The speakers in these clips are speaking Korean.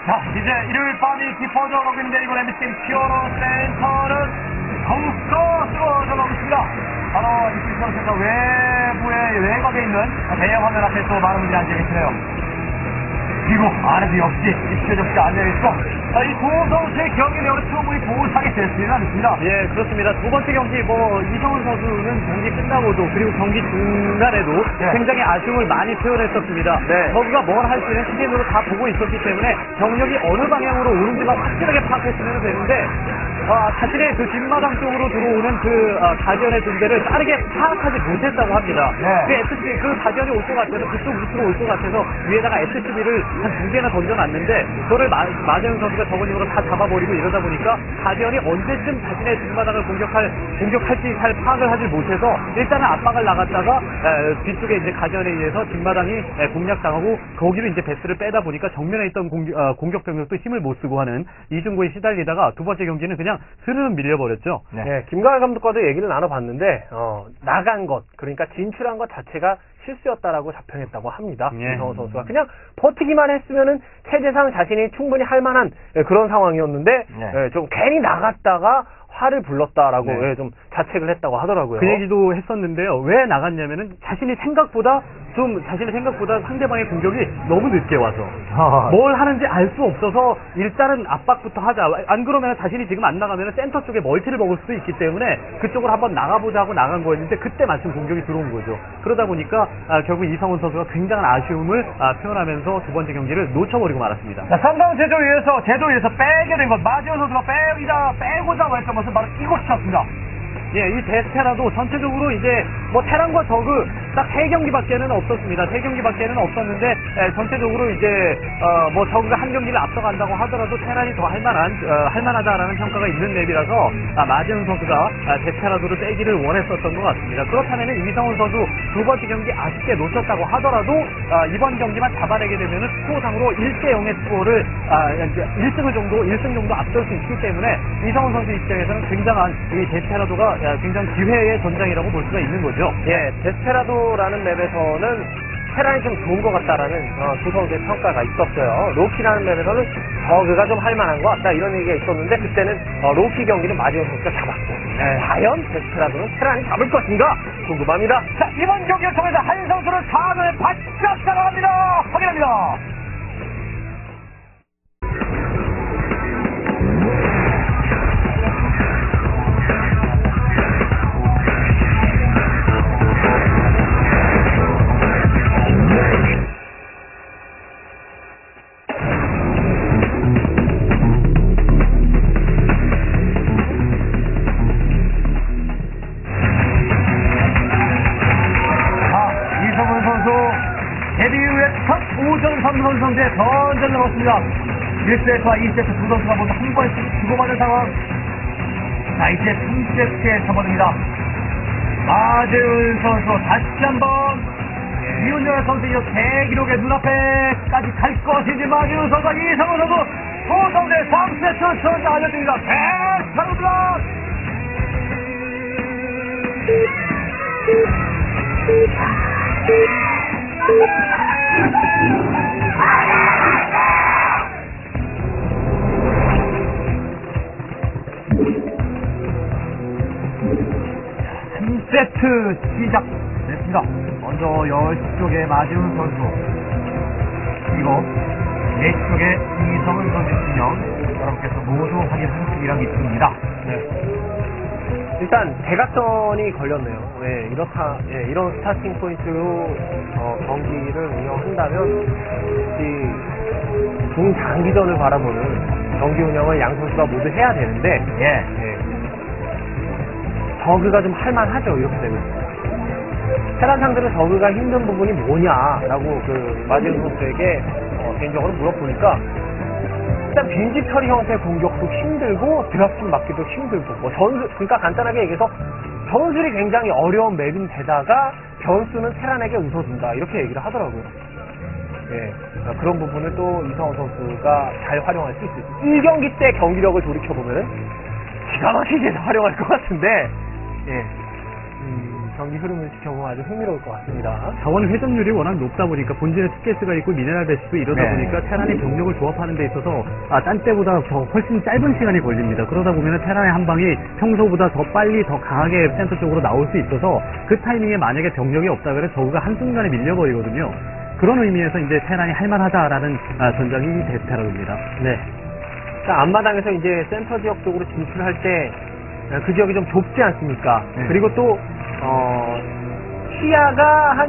자, 이제 일요일 밤이 깊어져 가고 있는데 이번 MBC 히어로 센터는 더욱더 뜨거워져 가고 있습니다. 바로 MBC 히어로 센터 외곽에 있는 대형 화면 앞에 또 많은 분들이 앉아 계시네요. 그리고 안에도 역시 입체적지 앉아있고 이 두 선수의 경기는 여러 충분히 보상이 됐으리라 믿습니다. 예, 그렇습니다. 두 번째 경기 이성훈 선수는 경기 끝나고도 그리고 경기 중간에도 굉장히 아쉬움을 많이 표현했었습니다. 저그가 뭘 할지는 시즌으로 다 보고 있었기 때문에 병력이 어느 방향으로 오는지만 확실하게 파악했으면 되는데 자신의 그 뒷마당 쪽으로 들어오는 가디언의 존재를 빠르게 파악하지 못했다고 합니다. 그 가디언이 올 것 같아서 그쪽 밑으로 올 것 같아서 위에다가 SCB를 한 2개나 던져놨는데 그거를 마재훈 선수가 저글링으로 다 잡아버리고 이러다 보니까 가디언이 언제쯤 자신의 뒷마당을 공격할지 잘 파악을 하지 못해서 일단은 압박을 나갔다가 뒤쪽에 이제 가디언에 의해서 뒷마당이 공략당하고 거기로 이제 베스를 빼다 보니까 정면에 있던 공격 병력도 힘을 못 쓰고 하는 이중고에 시달리다가 두 번째 경기는 그냥 스르륵 밀려버렸죠. 김강현 감독과도 얘기를 나눠봤는데 나간 것, 그러니까 진출한 것 자체가 실수였다라고 자평했다고 합니다. 이성훈 선수가 그냥 버티기만 했으면은 체제상 자신이 충분히 할 만한 그런 상황이었는데 좀 괜히 나갔다가 화를 불렀다라고 좀 자책을 했다고 하더라고요. 그 얘기도 했었는데요. 왜 나갔냐면은 자신의 생각보다 상대방의 공격이 너무 늦게 와서 뭘 하는지 알 수 없어서 일단은 압박부터 하자. 안 그러면 자신이 지금 안 나가면 센터 쪽에 멀티를 먹을 수도 있기 때문에 그쪽으로 한번 나가보자 하고 나간 거였는데 그때 마침 공격이 들어온 거죠. 그러다 보니까 결국 이성훈 선수가 굉장한 아쉬움을 표현하면서 두 번째 경기를 놓쳐버리고 말았습니다. 자, 상당 제조위에서 빼게 된 것, 마지훈 선수가 빼고자 했던 것은 바로 이곳이었습니다. 이 데스테라도 전체적으로 이제 테란과 저그 딱 3경기밖에는 없었습니다. 3경기밖에는 없었는데 전체적으로 이제 저그가 한 경기를 앞서간다고 하더라도 테란이 더 할만하다라는 평가가 있는 맵이라서 마재훈 선수가 데스테라도를 빼기를 원했었던 것 같습니다. 그렇다면 이성훈 선수 두 번째 경기 아쉽게 놓쳤다고 하더라도 이번 경기만 잡아내게 되면은 스코어상으로 1대0의 스코어를 1승 정도 앞설 수 있기 때문에 이성훈 선수 입장에서는 굉장한 이 데스테라도가 굉장히 기회의 전장이라고 볼 수가 있는 거죠. 데스페라도라는 맵에서는 테란이 좀 좋은 것 같다라는 두 선수의 평가가 있었어요. 로키라는 맵에서는 저그가 좀 할만한 것 같다 이런 얘기가 있었는데 그때는 로키 경기는 마지막 선수가 잡았고 과연 데스페라도는 테란이 잡을 것인가 궁금합니다. 자, 이번 경기를 통해서 한 선수를 4강에 바짝 따라갑니다. 확인합니다. 데뷔 이후에 첫 5전 3선 선수의 선전을 넣었습니다. 1세트와 2세트 두 선수가 모두 한 번씩 주고받은 상황. 자, 이제 3세트에 접어듭니다. 마재훈 선수 다시 한번 이훈열 선수 이 대기록의 눈앞에까지 갈 것인지 마재훈 선수와 이성훈 선수 두 선수의 3세트 선수 알려드립니다. 대차입니다. 세트 시작됐습니다. 먼저 10시 쪽에 마지훈 선수, 그리고 4시 쪽에 이성훈 선수 진영 여러분께서 모두 확인하시기로 있습니다. 일단 대각선이 걸렸네요. 이런 스타팅 포인트로 경기를 운영한다면 중장기전을 바라보는 경기 운영을 양 선수가 모두 해야 되는데 저그가 좀 할만하죠. 이렇게 되면 테란 상대로 저그가 힘든 부분이 뭐냐라고 마지훈 선수에게 개인적으로 물어보니까 일단 빈집 처리 형태의 공격도 힘들고 드랍슛 맞기도 힘들고 그러니까 간단하게 얘기해서 전술이 굉장히 어려운 맵인데다가 변수는 테란에게 웃어준다 이렇게 얘기를 하더라고요. 그런 부분을 또 이성훈 선수가 잘 활용할 수 있어요. 1경기 때 경기력을 돌이켜보면 기가 막히게 활용할 것 같은데 경기 흐름을 지켜보면 아주 흥미로울 것 같습니다. 자원 회전율이 워낙 높다 보니까 본진에 투게스가 있고 미네랄 베스도 이러다 네. 보니까 테란이 병력을 조합하는 데 있어서 딴 때보다 더 훨씬 짧은 시간이 걸립니다. 그러다 보면 테란의 한 방이 평소보다 더 빨리 더 강하게 센터 쪽으로 나올 수 있어서 그 타이밍에 만약에 병력이 없다 그래 저우가 한순간에 밀려버리거든요. 그런 의미에서 이제 테란이 할만하다라는 전장이 데스테라입니다. 네. 자, 앞마당에서 이제 센터 지역 쪽으로 진출할 때 그 지역이 좀 좁지 않습니까? 네. 그리고 또 시야가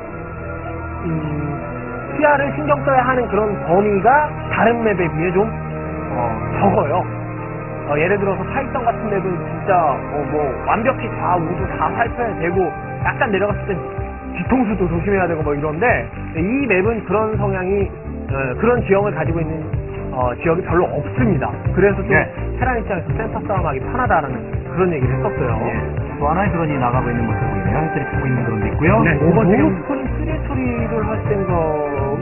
시야를 신경 써야 하는 그런 범위가 다른 맵에 비해 좀 적어요. 예를 들어서 파이썬 같은 맵은 진짜 뭐 완벽히 좌우도 다 살펴야 되고 약간 내려갔을 때 뒤통수도 조심해야 되고 뭐 이런데 이 맵은 그런 성향이 그런 지형을 가지고 있는 지역이 별로 없습니다. 그래서 좀 네. 테란 입장에서 센터 싸움하기 편하다라는 그런 얘기를 했었어요. 또 하나의 드론이 나가고 있는 모습 보이네요. 헬스를 타고 있는 드론도 있고요. 네. 노스코린 쓰리 처리를 할 생각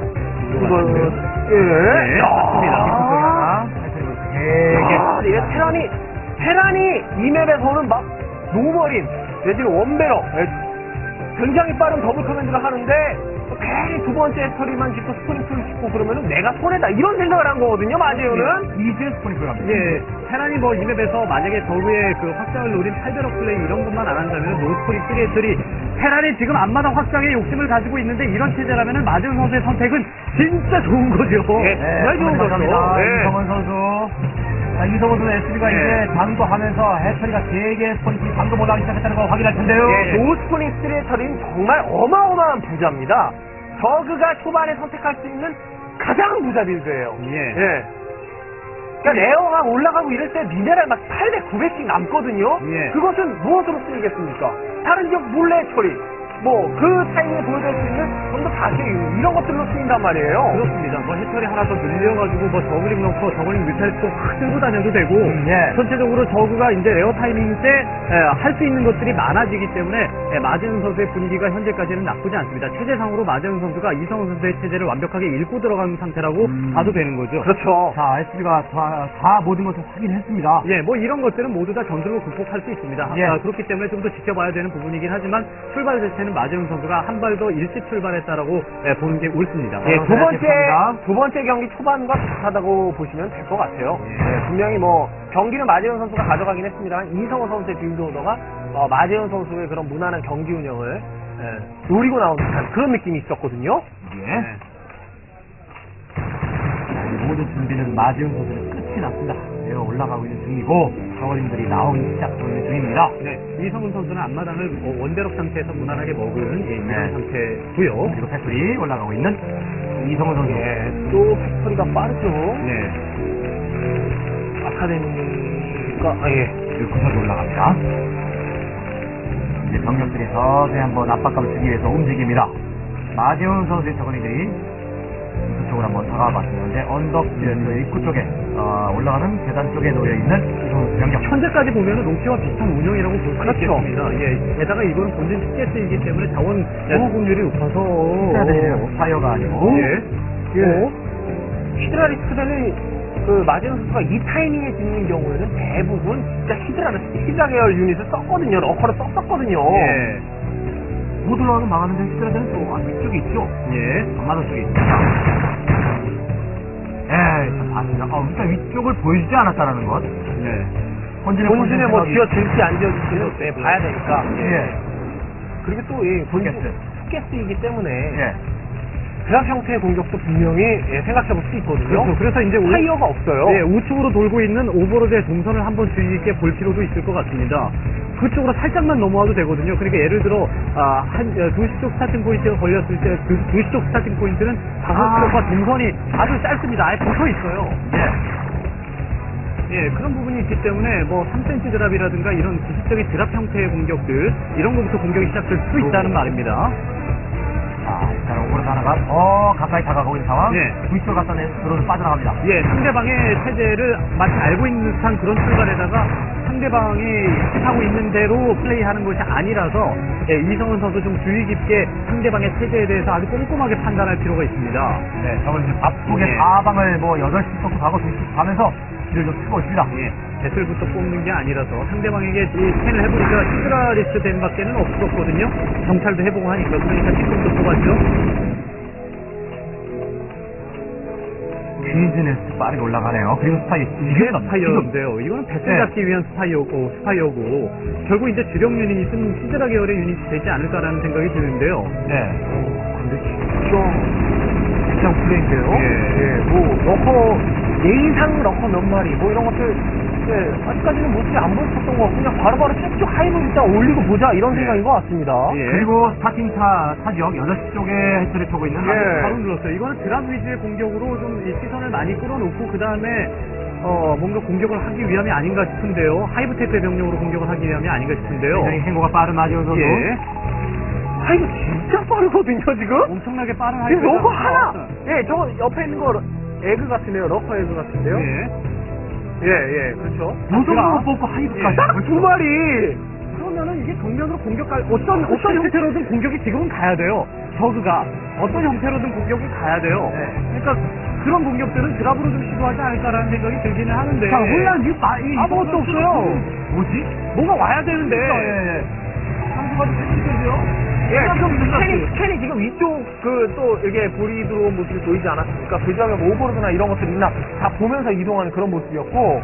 네, 맞습니다. 되게 테란이 이 맵에서는 막 노멀인 내지는 원베러 굉장히 빠른 더블 커맨드를 하는데 괜히 두 번째 처리만 짓고 스프링풀 짓고 그러면은 내가 손해다 이런 생각을 한 거거든요. 마지오는 이제 스포니크를 합니다. 예, 테란이 뭐 이 맵에서 만약에 저그의 그 확장을 노린 8배럭 플레이 이런 것만 안 한다면 노스코리 3S3 테란이 지금 앞마당 확장에 욕심을 가지고 있는데 이런 체제라면 마지훈 선수의 선택은 진짜 좋은 거죠. 예, 정말 좋은 거죠. 예. 이성원 선수. 자, 이성원 선수 SB가 예. 이제 방도하면서 해처리가 3개의 스포니크 방도 올라가기 시작했다는 걸 확인할 텐데요. 예, 노스코린 쓰리 처리는 정말 어마어마한 부자입니다. 저그가 초반에 선택할 수 있는 가장 부자 빌드예요. 예. 그러니까 레어가 올라가고 이럴 때 미네랄 막 800, 900씩 남거든요. 예. 그것은 무엇으로 쓰이겠습니까? 다른 지역 몰래 처리. 뭐 그 타이밍에 보여줄 수 있는 좀 더 다시 이런 것들로 쓰인단 말이에요. 그렇습니다. 뭐 해처리 하나 더 늘려가지고 뭐 저글링 넣고 저글링 뮤탈 또 끌고 다녀도 되고 예. 전체적으로 저그가 이제 레어 타이밍 때 할 수 있는 것들이 많아지기 때문에 마지훈 선수의 분위기가 현재까지는 나쁘지 않습니다. 체제상으로 마지훈 선수가 이성훈 선수의 체제를 완벽하게 읽고 들어간 상태라고 봐도 되는 거죠. 그렇죠. 자, SB가 다 모든 것을 확인했습니다. 예, 뭐 이런 것들은 모두 다 전술로 극복할 수 있습니다. 예. 그렇기 때문에 좀 더 지켜봐야 되는 부분이긴 하지만 출발 자체는 마지훈 선수가 한 발 더 일찍 출발했다라고 보는 게 옳습니다. 예, 죄송합니다. 두 번째 경기 초반과 비슷하다고 보시면 될 것 같아요. 분명히 뭐 경기는 마재현 선수가 가져가긴 했습니다만 이성호 선수의 빌드 오더가 마재현 선수의 그런 무난한 경기 운영을 노리고 나온 듯한 그런 느낌이 있었거든요. 예. 자, 모든 준비는 마지훈 선수는 끝이 났습니다. 내가 올라가고 있는 중이고 저걸님들이 나오기 시작하고 있는 중입니다. 네, 이성훈 선수는 앞마당을 원대럭 상태에서 무난하게 먹은 이런 네. 상태고요. 그리고 팩토리 올라가고 있는 이성훈 선수. 예, 또 팩토리가 빠르죠. 네, 아카데미가 예. 그 구석에 올라갑니다. 이제 병력들이 서서히 한번 압박감을 주기 위해서 움직입니다. 마재훈 선수의 저걸링들이 그쪽으로 한번 다가와 봤는데 언덕 입구 쪽에 올라가는 계단 쪽에 놓여있는 이성훈 병력. 현재까지 보면 로키와 비슷한 운영이라고 볼 수 그렇죠. 있겠습니다. 예, 게다가 이거는 본진 TS이기 때문에 자원 소모공률이 높아서 해야 되네요. 파이어가 아니고. 예. 히드라 리스크들이 그 마재현 선수가 이 타이밍에 짓는 경우에는 대부분 진짜 히드라 계열 유닛을 썼거든요. 러커를 썼었거든요. 예. 못 올라가면 망하는데 히드라들은 또 위쪽에 있죠. 예. 앞마당 쪽에 있습니다. 참 봤습니다. 일단 위쪽을 보여주지 않았다는 것. 네. 본진에 뭐 지어질지 안 지어질지는 봐야 되니까. 예. 그리고 또 이 본진 투게스. 투게스이기 때문에 예. 드랍 형태의 공격도 분명히 생각해볼 수 있거든요. 그렇죠. 그래서 이제 파이어가 없어요. 네, 우측으로 돌고 있는 오버로드의 동선을 한번 주의 깊게 볼 필요도 있을 것 같습니다. 그쪽으로 살짝만 넘어와도 되거든요. 그러니까 예를 들어 한 2시 쪽 스타팅 포인트가 걸렸을 때 2시 쪽 스타팅 포인트는 5km과 동선이 아주 짧습니다. 아예 붙어 있어요. 예, 그런 부분이 있기 때문에 뭐 3cm 드랍이라든가 이런 기술적인 드랍 형태의 공격들 이런 것부터 공격이 시작될 수 있다는 말입니다. 일단 오버로드 하나가 더 가까이 다가가고 있는 상황. 예. 위쪽을 갖다 내 드론을 빠져나갑니다. 예, 상대방의 체제를 마치 알고 있는 듯한 그런 출발에다가 상대방이 하고 있는 대로 플레이하는 것이 아니라서 이성훈 선수 좀 주의 깊게 상대방의 체제에 대해서 아주 꼼꼼하게 판단할 필요가 있습니다. 네, 저걸 이제 바쁘게 예. 4방을 뭐 8시 쪽 가고 2시 가면서 눈치를 좀 쓰고 있습니다. 예, 배슬부터 뽑는 게 아니라서 상대방에게 이 스캔을 해보니까 히드라리스 된 밖에는 없었거든요. 정찰도 해보고 하니까 그러니까 틱톡도 뽑았죠. 퀴즈네스 빠르게 올라가네요. 그리고 이게 스파이어인데요. 이거는 배슬 네. 잡기 위한 스파이어고 결국 이제 주력 유닛은 히드라 계열의 유닛이 되지 않을까라는 생각이 드는데요. 네. 근데 진짜 플레이인데요. 예. 뭐 러커 예의상 러커 몇 마리 뭐 이런 것들 아직까지는 모습이 안 보였었던 것 같고 그냥 바로바로 쭉쭉 하이브 일단 올리고 보자 이런 생각인 것 같습니다. 예. 그리고 스타팅 타지역 6시 쪽에 해처를 펴고 있는 바로 눌렀어요. 이거는 드랍 위주의 공격으로 좀 이 시선을 많이 끌어놓고 그 다음에 뭔가 공격을 하기 위함이 아닌가 싶은데요. 하이브테크의 병력으로 공격을 하기 위함이 아닌가 싶은데요. 굉장히 행보가 빠른 마지오 선수. 예. 하이브 진짜 빠르거든요 지금. 엄청나게 빠른 지금 하이브가 러커 하나. 나왔어요. 예, 저거 옆에 있는 거 에그 같은데요. 러커 에그 같은데요. 예. 그렇죠. 노동으로 뽑고 하이브까지. 딱 두 마리. 그러면은 이게 정면으로 공격할 어떤 형태로든 공격이 지금은 가야 돼요. 저그가 어떤 형태로든 공격이 가야 돼요. 네. 그러니까 그런 공격들은 드랍으로 좀 시도하지 않을까라는 생각이 들기는 하는데. 자, 혼란 아무것도 없어요. 뭐지? 뭐가 와야 되는데. 예. 상수가 좀 생기죠? 예, 스캔이 지금 위쪽 또 이게 볼이 들어온 모습이 보이지 않았습니까? 그 지역에 뭐 오버로드나 이런 것들 있나 다 보면서 이동하는 그런 모습이었고.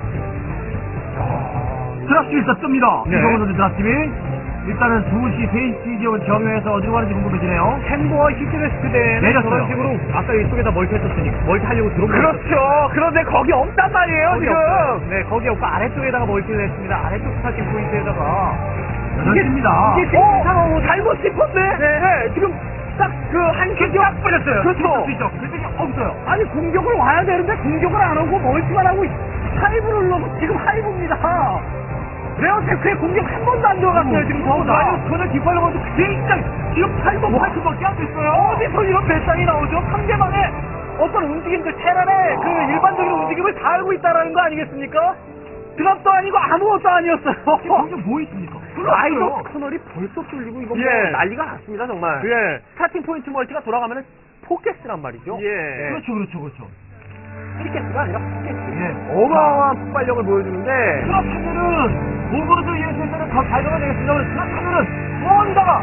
드랍팀이 일단 뜹니다. 네. 이정훈 선수 드랍팀이. 일단은 2시, 3시 지역을 정해서 어디로 가는지 궁금해지네요. 템보와 히트레스트 대는 내렸어요. 그런 식으로 아까 이쪽에다 멀티 했었으니까 멀티 하려고 들어온 거였어요. 그렇죠. 그런데 거기 없단 말이에요, 거기 지금. 없어요. 네, 거기 없고 아래쪽에다가 멀티를 했습니다. 아래쪽 스타팅 포인트에다가. 그렇습니다. 이게 지금 이상하고 잘못 짚었네? 네. 지금 딱 그 한 퀴즈 딱 빠졌어요. 그렇죠. 그랬더니 없어요. 아니 공격을 와야 되는데 공격을 안 하고 멀티만 하고 하이브를 눌러서 지금 하이브입니다. 레어테크의 공격 한 번도 안 들어갔어요 지금 저거가. 그는 뒷발로 가서 굉장히 지금 8번 8초밖에 안 됐어요. 어디서 이런 배짱이 나오죠? 상대방의 어떤 움직임들 테란의 그 일반적인 움직임을 다 알고 있다라는 거 아니겠습니까? 드랍도 아니고 아무것도 아니었어요. 지금 뭐 있습니까? 라이더 터널이 벌써 뚫리고 이거 뭐 예. 난리가 났습니다 정말. 예. 스타팅 포인트 멀티가 돌아가면은 포켓스란 말이죠. 예. 그렇죠. 포켓스가 아니라 포켓스. 예. 어마어마한 폭발력을 보여주는데 그렇다면은 오버로드 예선에는 더 잘 잡아내겠습니다만 그렇다면은 뭔가가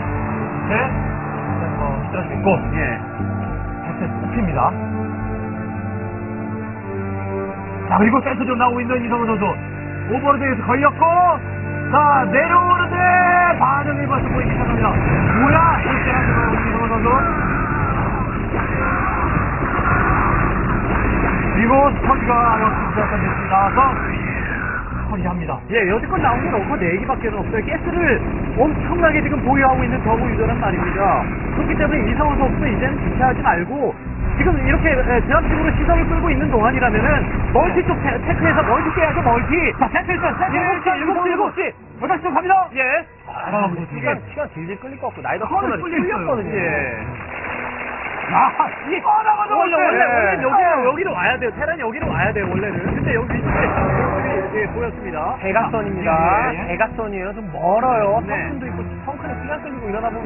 들을 수 있고 예. 패스 뽑힙니다. 자 그리고 센터로 나오고 있는 이성훈 선수 오버로드에서 걸렸고 자 내려오는데 반응이 벌써 보이기 시작합니다. 뭐야 일제한 들어오는 이성훈 선수 그리고 스펀지가 역시 시작한 나와서 처리합니다. 예, 여지껏 나온 건 러커 4개밖에 없어요. 가스를 엄청나게 지금 보유하고 있는 저구 유저란 말입니다. 그렇기 때문에 이상훈 선수 이제는 주체하지 말고 지금 이렇게 드랍식으로 시선을 끌고 있는 동안이라면은 멀티 쪽 테크에서 멀티 깨야죠, 멀티. 자, 테크 일단, 테크 7시. 8시 쪽 갑니다. 예. 시간 질질 끌릴 것 같고 나이더 거의 터널이 뚫려 있어요. 뚫렸거든요. 예. 이게 뻔하거든요. 원래 여기로 와야 돼요. 테란이 여기로 와야 돼요, 원래는. 근데 여기 위쪽에 보였습니다. 대각선입니다. 예. 대각선이에요. 좀 멀어요. 네. 성큰도 있고 성큰에 시간 끌리고 이러다 보면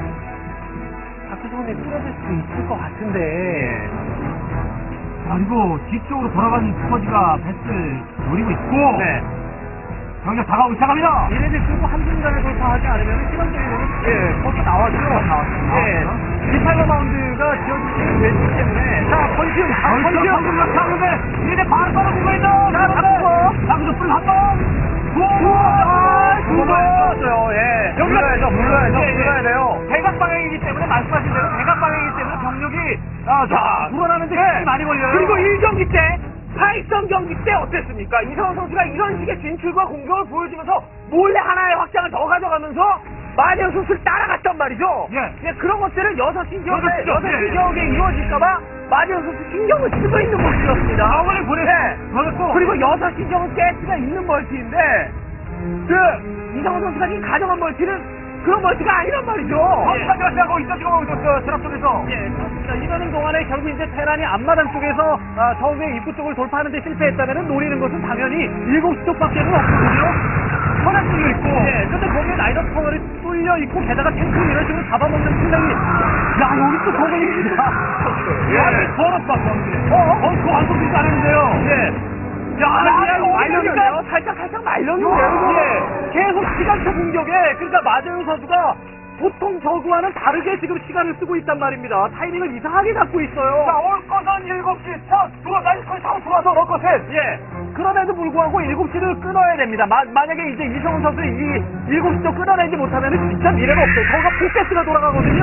다크존에 쓰러질 수도 있을 것 같은데. 그리고 뒤쪽으로 돌아가는 스쿼지가 패스를 노리고 있고 네. 병력 다가오기 시작합니다. 이래를 끌고 한순간에 돌파하지 않으면 시간 끌리는 벌써 나왔죠. 예. 디팔러 마운드가 지어지게 되기 때문에 자, 번지움. 하는데 이제 바로 보고 있다. 자, 잡고. 잡고 뿌리 한 번. 두번 썼어요. 예. 물러야 돼요. 대각 방향이기 때문에 말씀하신 대로 대각 방향이기 때문에 병력이 불어나는데 시간이 많이 걸려요. 그리고 1경기 때 8선 경기 때 어땠습니까? 이성훈 선수가 이런 식의 진출과 공격을 보여주면서 몰래 하나의 확장을 더 가져가면서 마리오 선수를 따라갔단 말이죠. 예. 그런 것들을 6시 지역에, 그렇죠. 6시 지역에 이루어질까봐 마리오 선수 신경을 쓰고 있는 모습이었습니다. 마음을 보냈고 그리고 6시 지역은 가스가 있는 멀티인데 이성훈 선수가 지금 가져간 멀티는 그런 멀티가 아니란 말이죠. 거기까지 하고 있어 지금 드랍 쪽에서. 예, 그렇습니다. 이러는 동안에 결국 이제 테란이 앞마당 쪽에서 처음에 입구 쪽을 돌파하는데 실패했다면 노리는 것은 당연히 7시 쪽밖에는 없거든요. 터널 뚫려 있고. 예, 근데 거기에 라이더 터널이 뚫려 있고 게다가 탱크를 이런 식으로 잡아먹는 플레이. 야, 여기 또 저글링입니다. 아니 더럽다. 그거 안 뚫리지 않았는데요. 예. 말렸는데요? 살짝 말렸는데요? 예. 계속 시간차 공격에, 그러니까 마재훈 선수가 보통 저구와는 다르게 지금 시간을 쓰고 있단 말입니다. 타이밍을 이상하게 잡고 있어요. 자, 올 것은 7시. 자, 들어가서 넣을 것은. 예. 그럼에도 불구하고 7시를 끊어야 됩니다. 만약에 이제 이성훈 선수 이 7시도 끊어내지 못하면 진짜 미래가 없어요. 저가 포켓스가 돌아가거든요.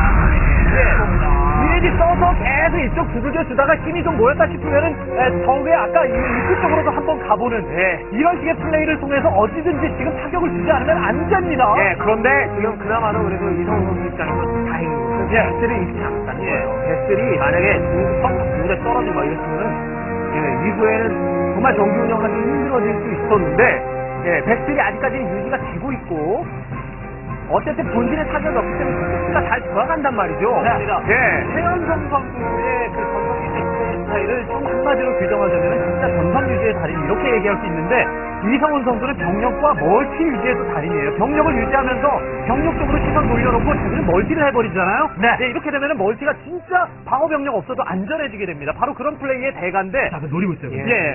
예. 미래지 써서 계속 이쪽 두들겨 주다가 힘이 좀 모였다 싶으면은 저게 아까 이쪽 쪽으로도 한번 가보는 이런 식의 플레이를 통해서 어디든지 지금 타격을 주지 않으면 안 됩니다. 예, 그런데 지금 그나마도 그래도 이성훈 선수 입장에서 다행인 것은 배슬이 잃지 않았다는 거예요. 배슬이 만약에 중부성 물에 떨어지고 막 이랬으면은 이후에는 정말 경기 운영하기 힘들어질 수 있었는데 배슬이 아직까지는 유지가 되고 있고 어쨌든 본진의 타격이 없기 때문에 스가 잘 돌아간단 말이죠. 최현성 선수의 그 전성 유지 스타일을 좀 한마디로 규정하자면 진짜 전성 유지의 달인 이렇게 얘기할 수 있는데 이성훈 선수는 병력과 멀티 유지에서 달인이에요. 병력을 유지하면서 병력 쪽으로 시선 돌려놓고 자기는 멀티를 해버리잖아요. 이렇게 되면 멀티가 진짜 방어 병력 없어도 안전해지게 됩니다. 바로 그런 플레이의 대가인데. 자, 노리고 있어요.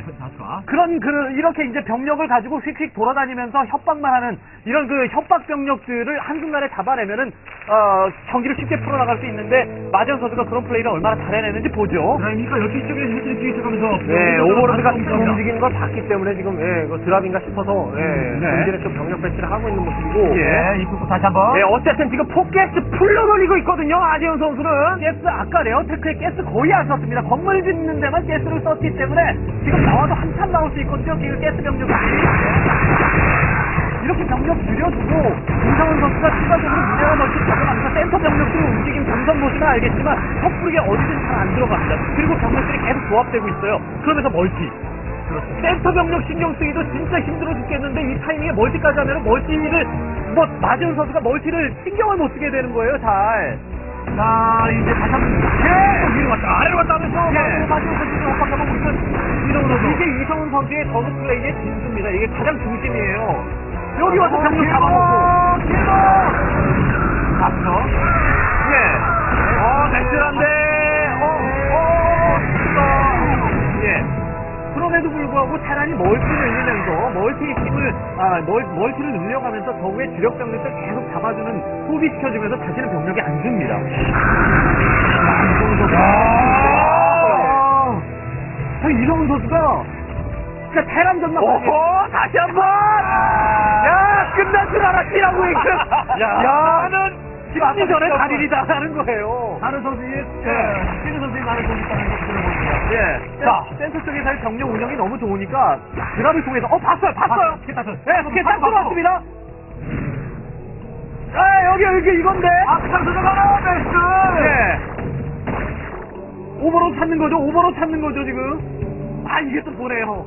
이렇게 이제 병력을 가지고 휙휙 돌아다니면서 협박만 하는 이런 그 협박 병력들을 한순간에 잡아내면은 경기를 쉽게 풀어나갈 수 있는데 마재훈 선수가 그런 플레이를 얼마나 잘해내는지 보죠. 그러니까 12시 쪽에 해지를 기획하면서 오버로드가 움직이는 걸 봤기 때문에 지금 드랍인가 싶어서 본진에 좀 병력 배치를 하고 있는 모습이고 입구 다시 한번. 어쨌든 지금 포켓스 풀로 돌리고 있거든요. 마재훈 선수는 가스 아까 레어테크에 가스 거의 안 썼습니다. 건물 짓는 데만 가스를 썼기 때문에 지금 나와도 한참 나올 수 있거든요. 지금 가스 병력이 이렇게 병력 줄여주고 김성훈 선수가 추가적으로 미네랄 멀티 적용하면서 센터 병력들이 움직임 점점 보시면 알겠지만 섣부르게 어디든 잘 안 들어갑니다. 그리고 병력들이 계속 조합되고 있어요. 그러면서 멀티. 센터 병력 신경 쓰기도 진짜 힘들어 죽겠는데 이 타이밍에 멀티까지 하면 멀티를 마재훈 선수가 멀티를 신경을 못 쓰게 되는 거예요. 잘. 자, 이제 다시 한번 위로 갔다 아래로 갔다 하면서 마재훈 선수가 엇박하고 있는 이성훈 선수. 이게 이성훈 선수의 저그 플레이의 진수입니다. 이게 가장 중심이에요. 여기 와서 병력 잡아놓고 앞서 맥스란데 그럼에도 불구하고 테란이 멀티를 늘리면서 멀티를 늘려가면서 저우의 주력 병력을 계속 잡아주는 소비시켜주면서 자신의 병력이 안 줍니다. 이성훈 선수가 진짜 테란전만 다시 한번 끝난 줄 알았지라고 야는 심리전의 달인이다 하는 거예요. 다른 선수의 다른 선수의 많은 선수 들어보세요. 자, 센터 쪽에서의 병력 운영이 너무 좋으니까 드랍을 통해서 봤어요. 이렇게 딱 들어왔습니다. 여기 이건데. 참 들어가라 베스트. 오버로 찾는 거죠 지금. 이게 또 보네요.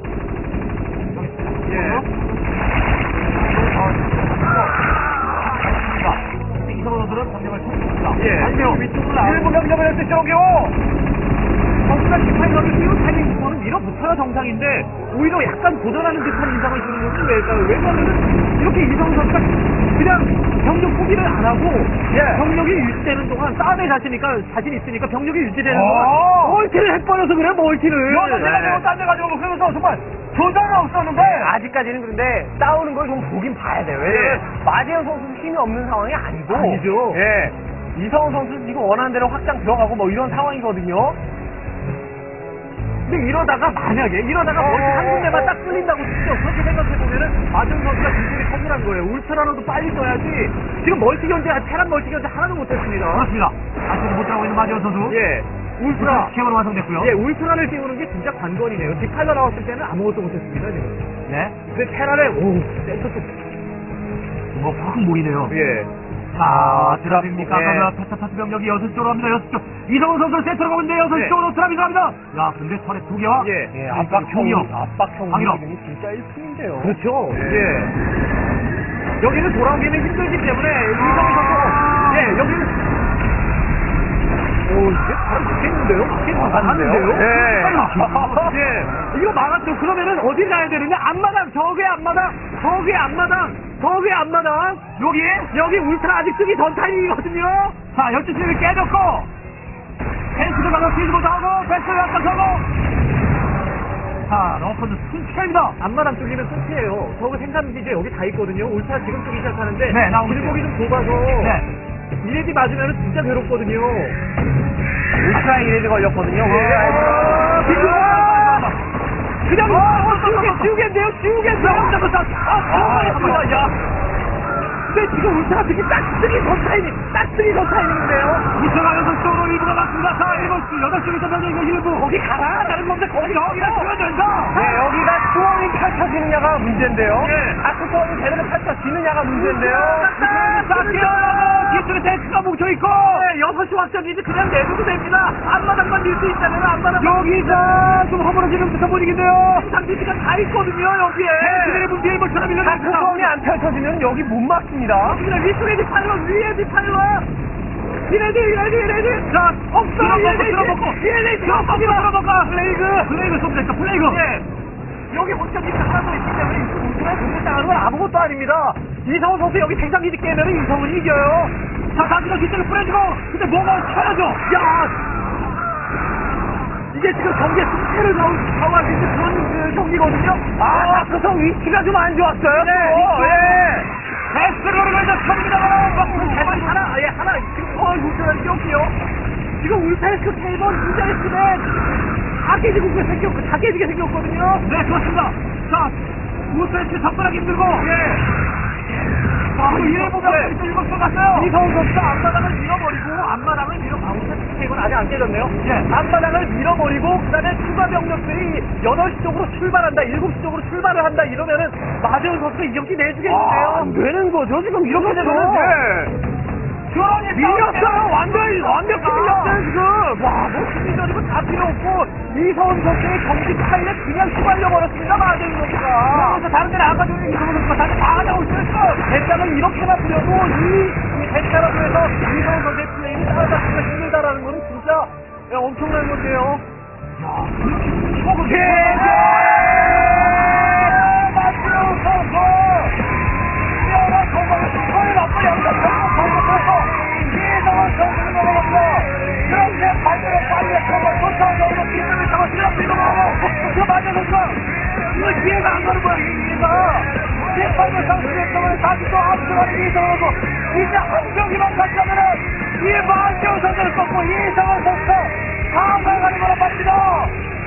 이성훈 선수는 병력을 찾습니다. 안돼요. 위쪽으로 일부 병력을 할수 있도록요. 선수가 디파이너를 띄운 타이밍부터는 밀어붙어야 정상인데 오히려 약간 도전하는 듯한 인상을 주는 것은 왜일까요? 왜냐면은 이렇게 이성훈 선수가 그냥 병력 포기를 안 하고 병력이 유지되는 동안 싸움에 자신 있으니까 병력이 유지되는 동안 멀티를 해버려서 그래요. 멀티를 딴 데 가지고 그러면서 정말 조장이 없었는데 아직까지는 그런데 싸우는 걸 좀 보긴 봐야 돼요. 왜냐면 마재훈 선수 힘이 없는 상황이 아니죠. 이성훈 선수 지금 원하는 대로 확장 들어가고 이런 상황이거든요. 근데 만약에 멀티 한 군데만 딱 뚫린다고 치죠. 그렇게 생각해보면은 마재훈 선수가 기술이 선물한 거예요. 울트라로도 빨리 써야지. 지금 멀티 견제, 테란 멀티 견제 하나도 못했습니다. 그렇습니다. 아직도 못 하고 있는 마재훈 선수. 울트라 시험으로 완성됐고요. 울트라를 띄우는 게 진짜 관건이네요. 뒷칼로 나왔을 때는 아무것도 못했습니다 지금. 근데 테란을 센터 쪽 확 모이네요. 자, 드랍입니까? 페타파스 병력이 6쪽으로 갑니다. 6쪽. 이성훈 선수 세트로 가고 있는데 6쪽으로 드랍이 들어갑니다. 근데 털에 2개와 압박형 방위로. 움직임이 진짜 일품인데요. 그렇죠. 여기는 돌아오기는 힘들기 때문에 이성훈 선수 여기는 이게 잘 못했는데요? 이게 막았는데요? 이거 막았죠. 그러면은 어디 가야 되느냐? 앞마당, 저게 앞마당. 여기 울트라 아직 쓰기 전 타이밍이거든요? 자, 12시를 깨졌고, 펜스도 가서 뒤지고 나오고, 패스를 약간 서고. 자, 자, 러커는 순체입니다. 앞마당 쪽이면 끝이에요. 저거 생산 기지 여기 다 있거든요. 울트라 지금 쓰기 시작하는데 네, 나오고 길목이 좀 좁아서 네. 이레디 맞으면 진짜 괴롭거든요. 울트라 이레디 걸렸거든요. 그냥 지우개인데요. 야. 근데 지금 울트라 특히 딱 쓰기 더 타이밍인데요. 붙어가면서 쪽으로 일부가 맞습니다. 자, 8시부터 병력이 일부. 거기 가라. 다른 건데 여기가 주어진다. 네, 여기가 수원이 펼쳐지느냐가 문제인데요. 예. 다크선이 제대로 펼쳐지느냐가 문제인데요. 뒤쪽에 탱크가 뭉쳐있고. 네, 6시 확장기지 그냥 내줘도 됩니다. 앞마당만 밀 수 있다면 앞마당. 여기가 좀 허물어지는 듯한 분위기인데요. 상기지가 다 있거든요, 여기에. 탱크들의 문 뒤에 벌처럼 밀려나 다크선이 안 펼쳐지면 여기 못 막습니다. 그냥 위쪽에 디파일러, 위에 디파일러. 이레디. 자, 없어. 이레디 들어먹고. 플레이그 쏘면 플레이그. 예. 여기 확장기지 하나도 있기 때문에 울트라에 공격당하는 건 아무것도 아닙니다. 이성훈 선수 여기 생산기지 깨면 이성훈이 이겨요. 자, 다시가 뒤쪽에 뿌려주고. 근데 뭐가 쳐야죠. 야! 이게 지금 경기의 승패를 좌우할 수 있는 그런 경기거든요. 다크선 위치가 좀 안 좋았어요. 네, 예. 베스트로를 이제 탑니다만. 대박이 하나, 지금 울트라를 꼈고요. 지금 울페스크 K번 인자했으면 다 깨지게 생겼거든요. 네, 그렇습니다. 자, 우스트 접근하기 힘들고. 자, 이래 보면 이쪽 일곱 갔어요. 이성훈 선수가 앞마당을 밀어버리고 앞마당을 울페스크 K번 아직 안 깨졌네요. 예. 앞마당을 밀어버리고 그다음에 추가 병력들이 8시 쪽으로 출발한다, 7시 쪽으로 출발을 한다 이러면은 마재훈 선수가 이 경기 내주겠는데요. 안 되는 거죠, 지금 이렇게 되면. 그러니 밀렸어요. 완벽히 밀렸어요, 지금. 와, 뭐 심리전이고 다 필요 없고, 이성훈 선수의 경기 스타일에 그냥 휘말려버렸습니다, 마재훈 선수가. 그래서 다른 데는 아까 전에 이성훈 선수가 다시 다 가져오고 있어요. 대장을 이렇게만 부려도 이 대장에서 이성훈 선수의 플레이를 따라잡기가 힘들다라는 건 진짜 엄청난 건데요. 마지막 선수. 뛰어난 공격을 거의 맞고 여기서 공격해서 이성훈 선수를 넘어갑니다. 그런데 반대로 빨리 한번 쫓아오고 뒤쪽을 잡아 밀어버리고 그 마지막 선수가 이거 기회가 안 가는 거야. 이기가 재판을 상승했다면 다시 또 앞서가는 이성훈 선수. 이제 한 경기만 갔다면은 이 마지막 선수를 꺾고 이성훈 선수가 상강하는 거란 말입니다.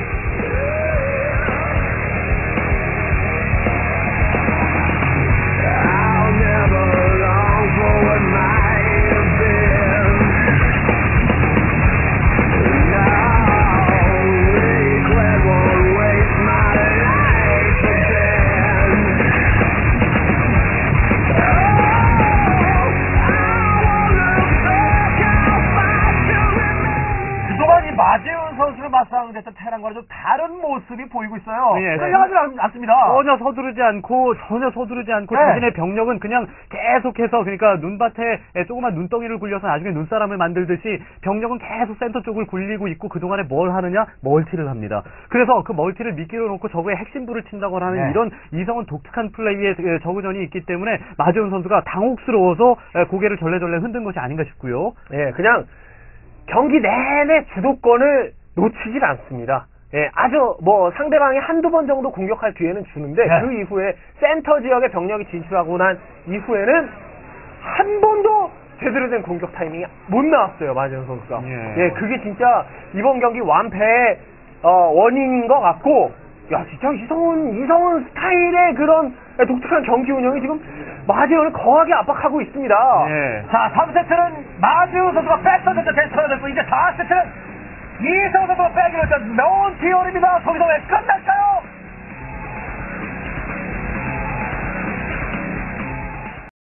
마재훈 선수를 맞상대했던 테란과는 좀 다른 모습이 보이고 있어요. 네, 끌려가지 않습니다. 전혀 서두르지 않고 네. 자신의 병력은 그냥 계속해서 그러니까 눈밭에 조그만 눈덩이를 굴려서 나중에 눈사람을 만들듯이 병력은 계속 센터 쪽을 굴리고 있고 그동안에 뭘 하느냐? 멀티를 합니다. 그래서 그 멀티를 미끼로 놓고 적의 핵심부를 친다거나 하는 네. 이런 이성은 독특한 플레이의 저그전이 있기 때문에 마재훈 선수가 당혹스러워서 고개를 절레절레 흔든 것이 아닌가 싶고요. 예, 그냥 경기 내내 주도권을 놓치질 않습니다. 예, 아주 상대방이 한두 번 정도 공격할 기회는 주는데 네. 그 이후에 센터 지역에 병력이 진출하고 난 이후에는 한 번도 제대로 된 공격 타이밍이 못 나왔어요, 마재훈 선수가. 예, 그게 진짜 이번 경기 완패의 원인인 것 같고, 야, 진짜 이성훈 스타일의 그런 독특한 경기 운영이 지금 마재훈을 거하게 압박하고 있습니다. 예. 자, 3세트는 마재훈 선수가 백서세트 대처가 됐고 이제 4세트는 이성훈 선수가 빼기로 했던 몬티올입니다. 거기서 왜 끝나